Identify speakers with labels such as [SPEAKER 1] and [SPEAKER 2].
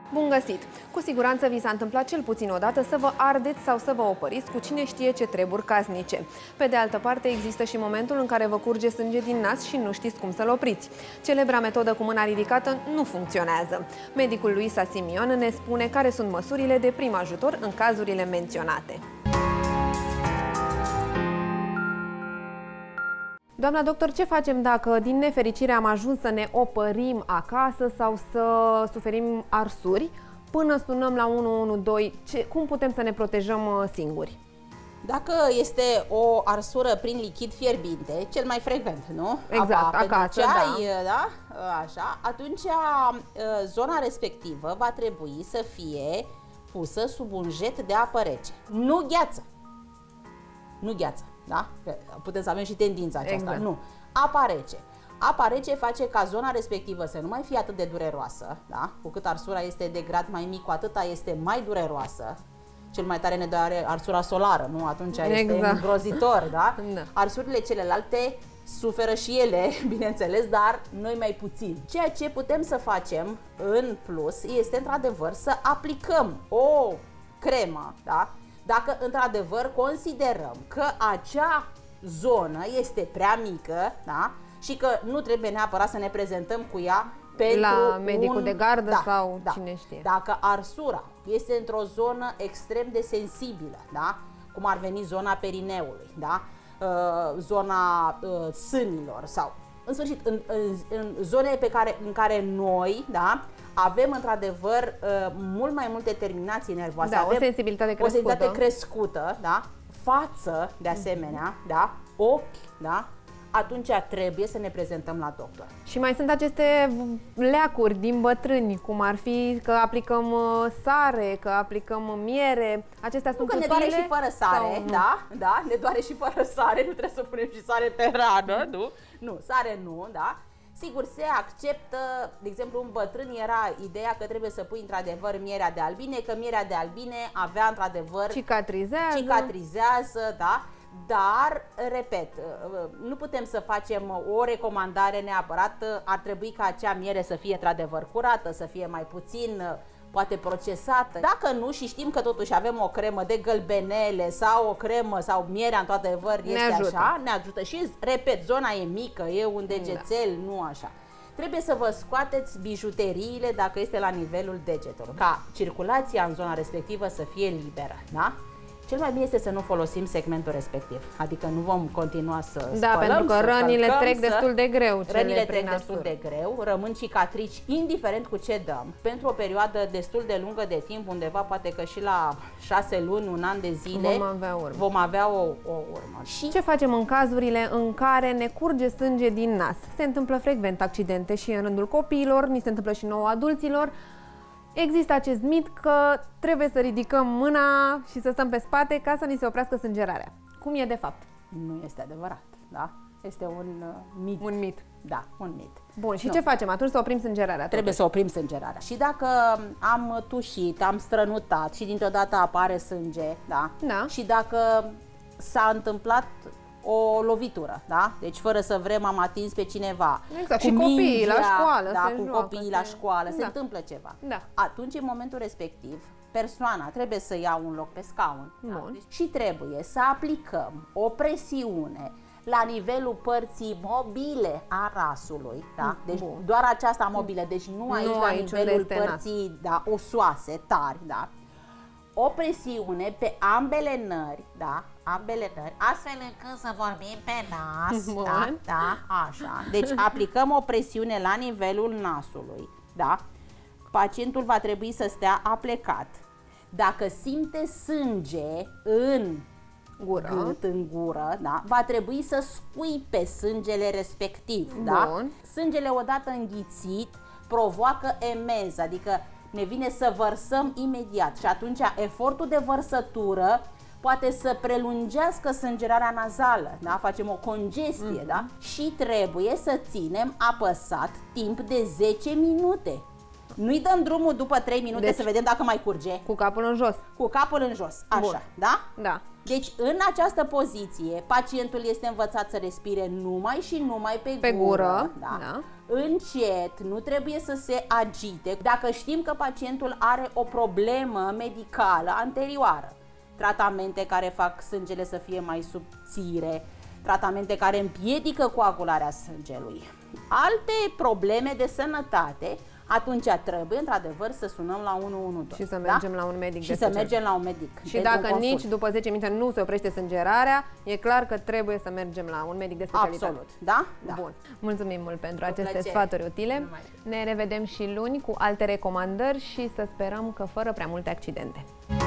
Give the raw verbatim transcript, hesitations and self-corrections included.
[SPEAKER 1] Bun găsit! Cu siguranță vi s-a întâmplat cel puțin odată să vă ardeți sau să vă opăriți cu cine știe ce treburi casnice. Pe de altă parte, există și momentul în care vă curge sânge din nas și nu știți cum să-l opriți. Celebra metodă cu mâna ridicată nu funcționează. Medicul Luisa Simion ne spune care sunt măsurile de prim ajutor în cazurile menționate. Doamna doctor, ce facem dacă din nefericire am ajuns să ne opărim acasă sau să suferim arsuri? Până sunăm la unu unu doi, ce, cum putem să ne protejăm singuri?
[SPEAKER 2] Dacă este o arsură prin lichid fierbinte, cel mai frecvent, nu?
[SPEAKER 1] Exact, Apa, acasă,
[SPEAKER 2] ceai,
[SPEAKER 1] da.
[SPEAKER 2] da? Așa, atunci zona respectivă va trebui să fie pusă sub un jet de apă rece. Nu gheață. Nu gheață. Da? Putem să avem și tendința aceasta. Exact. Nu. Apa rece. Apa rece face ca zona respectivă să nu mai fie atât de dureroasă. Da? Cu cât arsura este de grad mai mic, cu atâta este mai dureroasă. Cel mai tare ne doare arsura solară, nu? Atunci exact. Este îngrozitor. Da? Da. Arsurile celelalte suferă și ele, bineînțeles, dar noi mai puțin. Ceea ce putem să facem în plus este într-adevăr să aplicăm o cremă, da? Dacă într-adevăr considerăm că acea zonă este prea mică, da? Și că nu trebuie neapărat să ne prezentăm cu ea pentru
[SPEAKER 1] la medicul
[SPEAKER 2] un...
[SPEAKER 1] de gardă
[SPEAKER 2] da,
[SPEAKER 1] sau
[SPEAKER 2] da.
[SPEAKER 1] cine știe.
[SPEAKER 2] Dacă arsura este într-o zonă extrem de sensibilă, da? Cum ar veni zona perineului, da? Uh, zona uh, sânilor sau, în sfârșit, în, în, în zone pe care, în care noi, da? Avem într-adevăr uh, mult mai multe terminații nervoase,
[SPEAKER 1] da,
[SPEAKER 2] avem
[SPEAKER 1] o sensibilitate crescută,
[SPEAKER 2] o sensibilitate crescută, da? Față, de asemenea, da? Ochi, da? Atunci trebuie să ne prezentăm la doctor.
[SPEAKER 1] Și mai sunt aceste leacuri din bătrâni, cum ar fi că aplicăm sare, că aplicăm miere. Acestea sunt
[SPEAKER 2] utilele. Ne doare și fără sare, da? Da, ne doare și fără sare, nu trebuie să punem și sare pe rană, nu? Nu, sare nu, da? Sigur, se acceptă, de exemplu, în bătrân era ideea că trebuie să pui într-adevăr mierea de albine, că mierea de albine avea într-adevăr...
[SPEAKER 1] Cicatrizează.
[SPEAKER 2] Cicatrizează, da? Dar, repet, nu putem să facem o recomandare neapărat, ar trebui ca acea miere să fie într-adevăr curată, să fie mai puțin, poate procesată. Dacă nu și știm că totuși avem o cremă de gălbenele sau o cremă sau mierea într-adevăr este ne așa, ne ajută. Și, repet, zona e mică, e un degețel, da. Nu așa. Trebuie să vă scoateți bijuteriile dacă este la nivelul degetelor, ca circulația în zona respectivă să fie liberă, da? Cel mai bine este să nu folosim segmentul respectiv, adică nu vom continua să spălăm,
[SPEAKER 1] da, pentru că rănile
[SPEAKER 2] călcăm,
[SPEAKER 1] trec destul de greu.
[SPEAKER 2] Rănile trec destul de greu, rămân cicatrici indiferent cu ce dăm, pentru o perioadă destul de lungă de timp, undeva poate că și la șase luni, un an de zile,
[SPEAKER 1] vom avea urmă.
[SPEAKER 2] Vom avea o, o urmă.
[SPEAKER 1] Și ce facem în cazurile în care ne curge sânge din nas? Se întâmplă frecvent accidente și în rândul copiilor, ni se întâmplă și nouă adulților. Există acest mit că trebuie să ridicăm mâna și să stăm pe spate ca să ni se oprească sângerarea. Cum e de fapt?
[SPEAKER 2] Nu este adevărat, da? Este un uh, mit.
[SPEAKER 1] Un mit.
[SPEAKER 2] Da, un mit.
[SPEAKER 1] Bun, și
[SPEAKER 2] nu.
[SPEAKER 1] ce facem atunci? Să oprim sângerarea?
[SPEAKER 2] Trebuie
[SPEAKER 1] totuși.
[SPEAKER 2] să oprim sângerarea. Și dacă am tușit, am strănutat și dintr-o dată apare sânge, da?
[SPEAKER 1] Da.
[SPEAKER 2] Și dacă s-a întâmplat o lovitură, da? Deci fără să vrem am atins pe cineva.
[SPEAKER 1] Exact, și copiii la școală,
[SPEAKER 2] da,
[SPEAKER 1] se
[SPEAKER 2] cu
[SPEAKER 1] joacă,
[SPEAKER 2] copiii
[SPEAKER 1] se...
[SPEAKER 2] la școală,
[SPEAKER 1] da.
[SPEAKER 2] Se întâmplă ceva.
[SPEAKER 1] Da.
[SPEAKER 2] Atunci, în momentul respectiv, persoana trebuie să ia un loc pe scaun. Da? Deci, și trebuie să aplicăm o presiune la nivelul părții mobile a rasului, da? Deci Bun. doar aceasta mobilă, deci nu aici nu la aici nivelul părții da, osoase, tari, da? O presiune pe ambele nări, da? Ambele nări, astfel încât să vorbim pe nas,
[SPEAKER 1] Bun.
[SPEAKER 2] da? Da, așa. Deci aplicăm o presiune la nivelul nasului, da? Pacientul va trebui să stea aplecat. Dacă simte sânge în
[SPEAKER 1] gură,
[SPEAKER 2] gât, în gură, da? Va trebui să scuipe sângele respectiv,
[SPEAKER 1] Bun.
[SPEAKER 2] da? Sângele odată înghițit provoacă emeză, adică ne vine să vărsăm imediat și atunci efortul de vărsătură poate să prelungească sângerarea nazală, da? Facem o congestie, mm-hmm. da? Și trebuie să ținem apăsat timp de zece minute. Nu-i dăm drumul după trei minute deci, să vedem dacă mai curge.
[SPEAKER 1] Cu capul în jos.
[SPEAKER 2] Cu capul în jos, așa,
[SPEAKER 1] Bun.
[SPEAKER 2] da?
[SPEAKER 1] Da.
[SPEAKER 2] Deci, în această poziție, pacientul este învățat să respire numai și numai pe,
[SPEAKER 1] Pe
[SPEAKER 2] gură,
[SPEAKER 1] gură,
[SPEAKER 2] da?
[SPEAKER 1] da.
[SPEAKER 2] Încet, nu trebuie să se agite. Dacă știm că pacientul are o problemă medicală anterioară, tratamente care fac sângele să fie mai subțire, tratamente care împiedică coagularea sângelui, alte probleme de sănătate, atunci trebuie într-adevăr să sunăm la unu unu doi.
[SPEAKER 1] Și să mergem, da? La un medic
[SPEAKER 2] și
[SPEAKER 1] de
[SPEAKER 2] să mergem la un medic.
[SPEAKER 1] Și dacă nici după zece minute nu se oprește sângerarea, e clar că trebuie să mergem la un medic de specialitate.
[SPEAKER 2] Absolut, da? Da.
[SPEAKER 1] Bun. Mulțumim mult pentru
[SPEAKER 2] Cu
[SPEAKER 1] aceste
[SPEAKER 2] plăcere.
[SPEAKER 1] sfaturi utile.
[SPEAKER 2] Numai.
[SPEAKER 1] Ne revedem și luni cu alte recomandări și să sperăm că fără prea multe accidente.